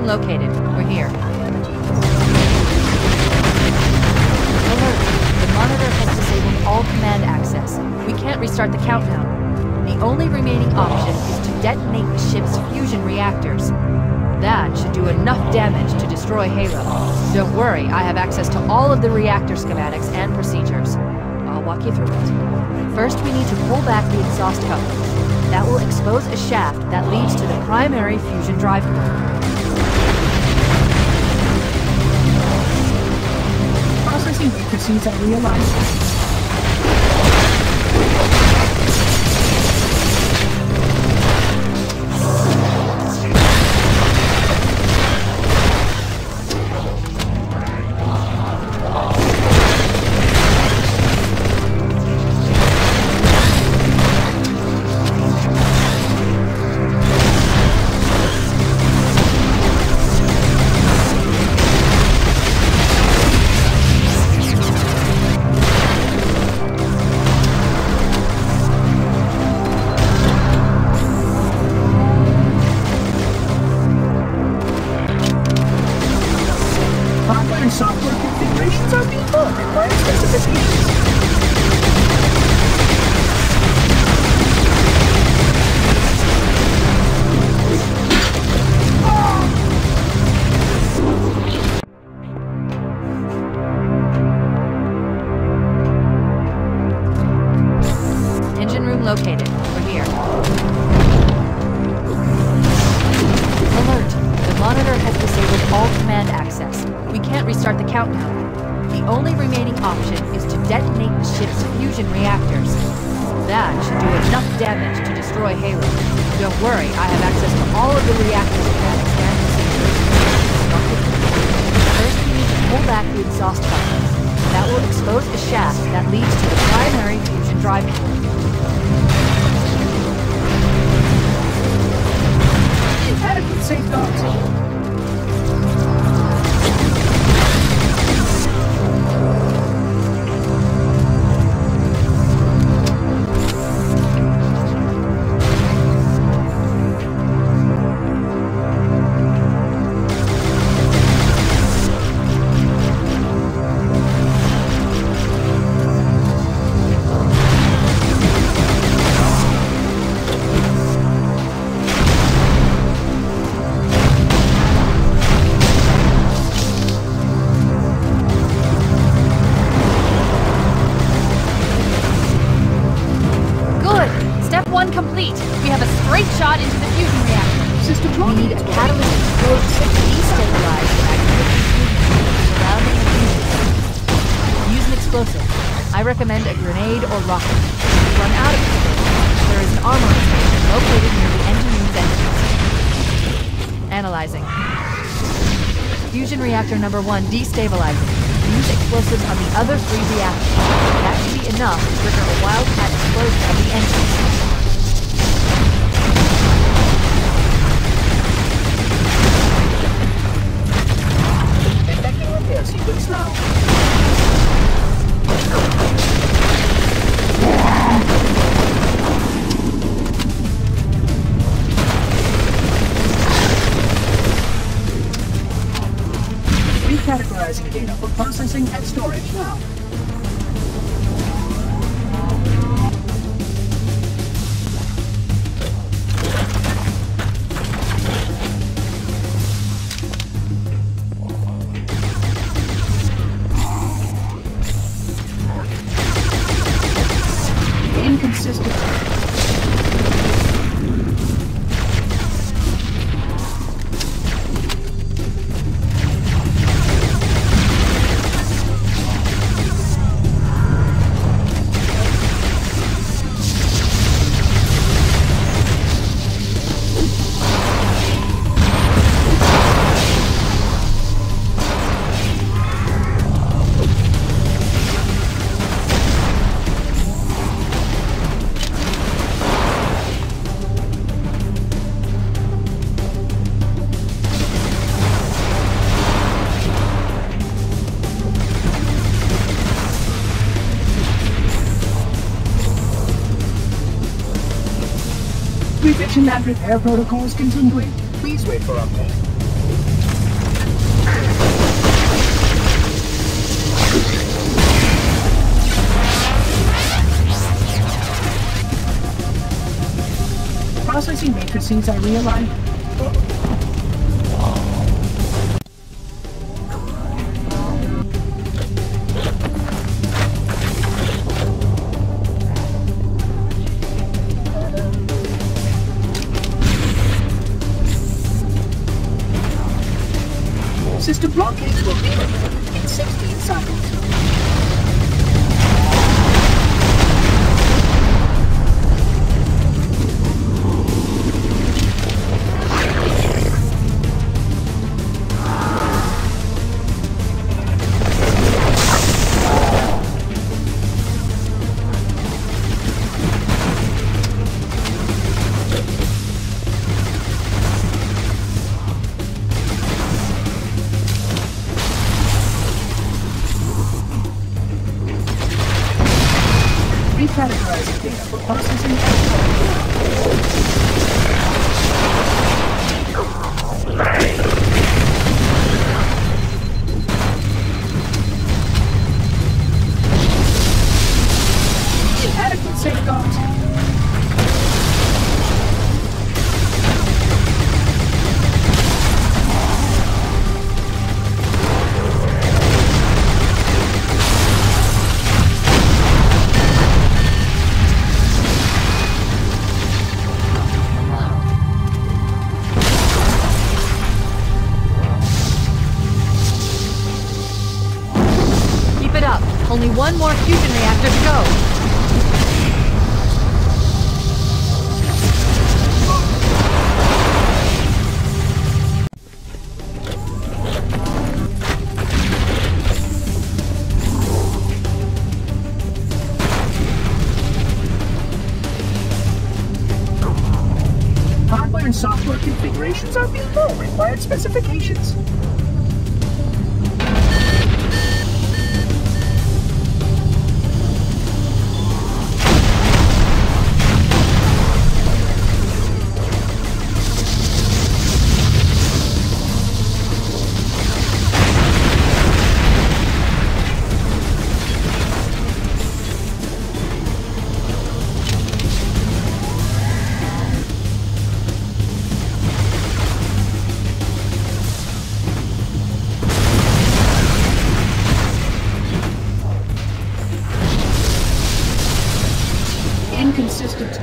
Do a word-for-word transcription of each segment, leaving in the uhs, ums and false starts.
located. We're here. Alert! The monitor has disabled all command access. We can't restart the countdown. The only remaining option is to detonate the ship's fusion reactors. That should do enough damage to destroy Halo. Don't worry, I have access to all of the reactor schematics and procedures. I'll walk you through it. First, we need to pull back the exhaust couplings. That will expose a shaft that leads to the primary fusion drive core. Processing frequencies are realized. Software configurations are being booked by specifications. Engine room located. We're here. Alert! The monitor has disabled all command access. We can't restart the countdown. The only remaining option is to detonate the ship's fusion reactors. That should do enough damage to destroy Halo. Don't worry, I have access to all of the reactor schematics and procedures. First, we need to pull back the exhaust couplings. That will expose a shaft that leads to the primary fusion drive core. Adequate safeguards. Complete. We have a straight shot into the fusion reactor. System we need a catalyst explosion to destabilize the activity surrounding the fusion. Use an explosive. I recommend a grenade or rocket. If you run out of explosives, there is an armoring station located near the engine room's entrance. Analyzing. Fusion reactor number one destabilizing. Use explosives on the other three reactors. That should be enough to trigger a wildcat explosion of the engine. Sequence now. Recategorizing data for processing and storage now. Inconsistent. Revision and repair protocols continuing. Please wait for update. Processing matrices are realigned. System blockades will be removed in sixteen cycles. Recategorizing data for processing and inadequate safeguards. Only one more fusion reactor to go. Hardware and software configurations are below required specifications. Inconsistent.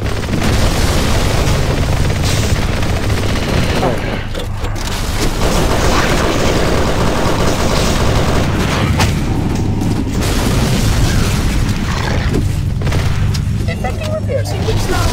Effecting repair sequence now.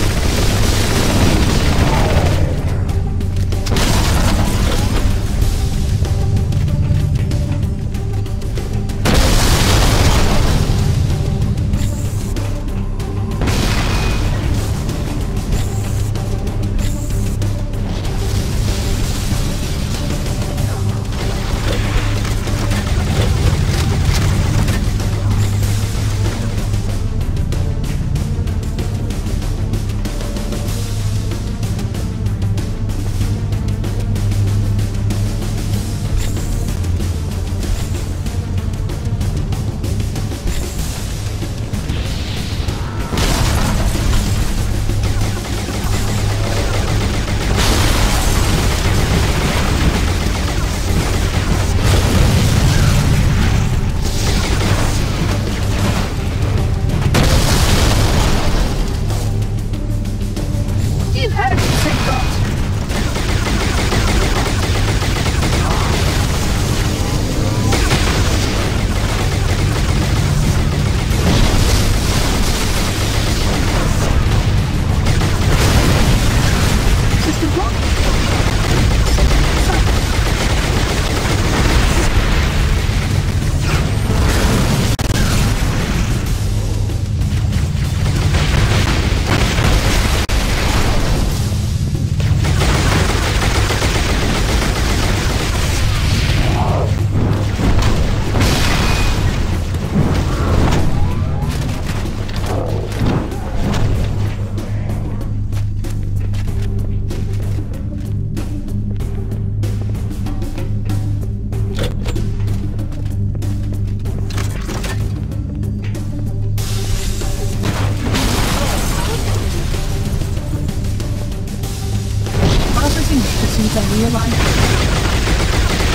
to see if I realize.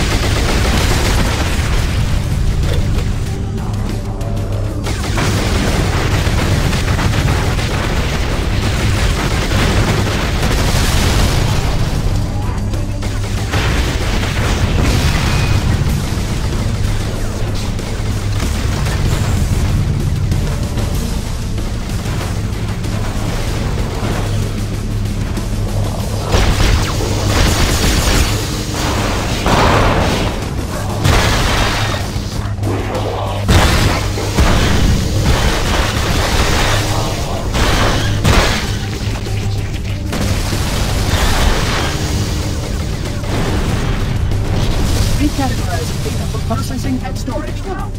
Recategorizing data for processing and storage now.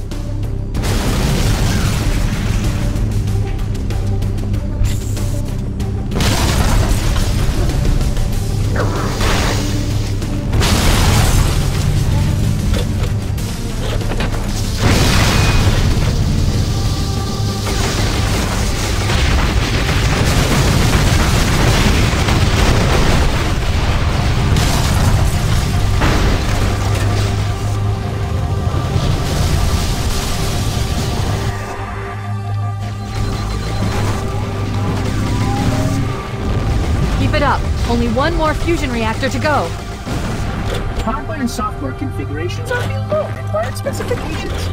Keep it up. Only one more fusion reactor to go. Hardware and software configurations are below required specifications.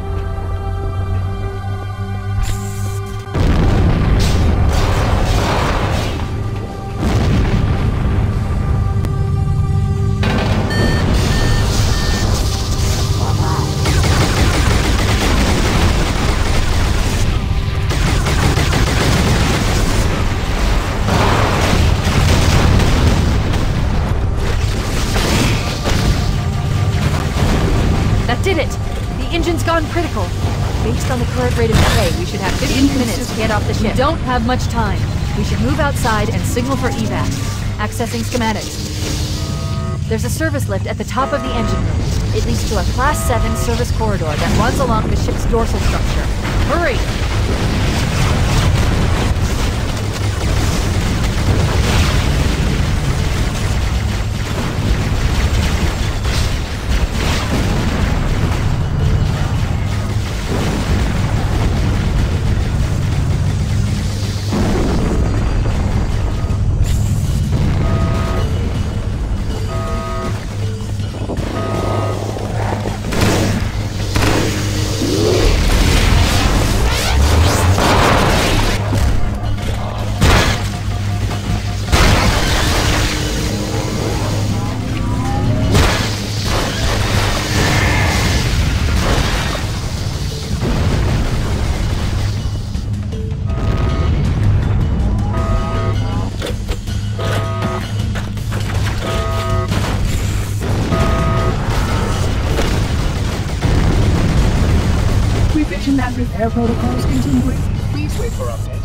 Did it! The engine's gone critical. Based on the current rate of decay, we should have fifteen minutes to get off the ship. We don't have much time. We should move outside and signal for evac. Accessing schematics. There's a service lift at the top of the engine room. It leads to a Class seven service corridor that runs along the ship's dorsal structure. Hurry! Revision and repair protocols continuing. Please wait for update.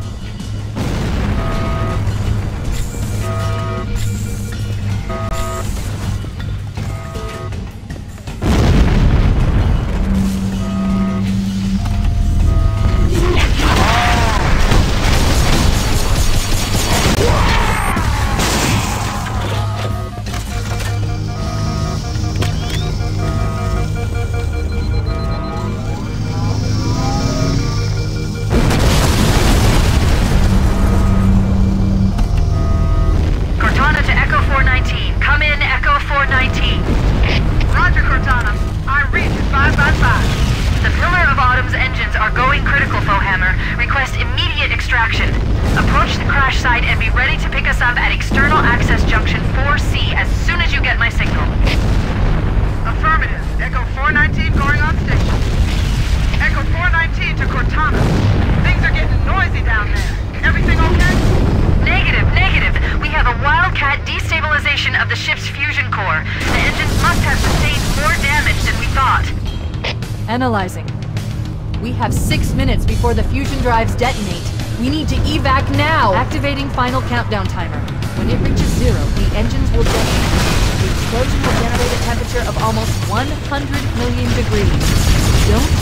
Roger, Cortana. I read five by five. The Pillar of Autumn's engines are going critical, Fohammer. Request immediate extraction. Approach the crash site and be ready to pick us up at External Access Junction four C as soon as you get my signal. Affirmative. Echo four nineteen going on station. Echo four nineteen to Cortana. Things are getting noisy down there. Everything okay? Negative, negative. We have a wildcat destabilization of the ship's fusion core. The engines must have sustained more damage than we thought. Analyzing. We have six minutes before the fusion drives detonate. We need to evac now! Activating final countdown timer. When it reaches zero, the engines will detonate. The explosion will generate a temperature of almost one hundred million degrees. Don't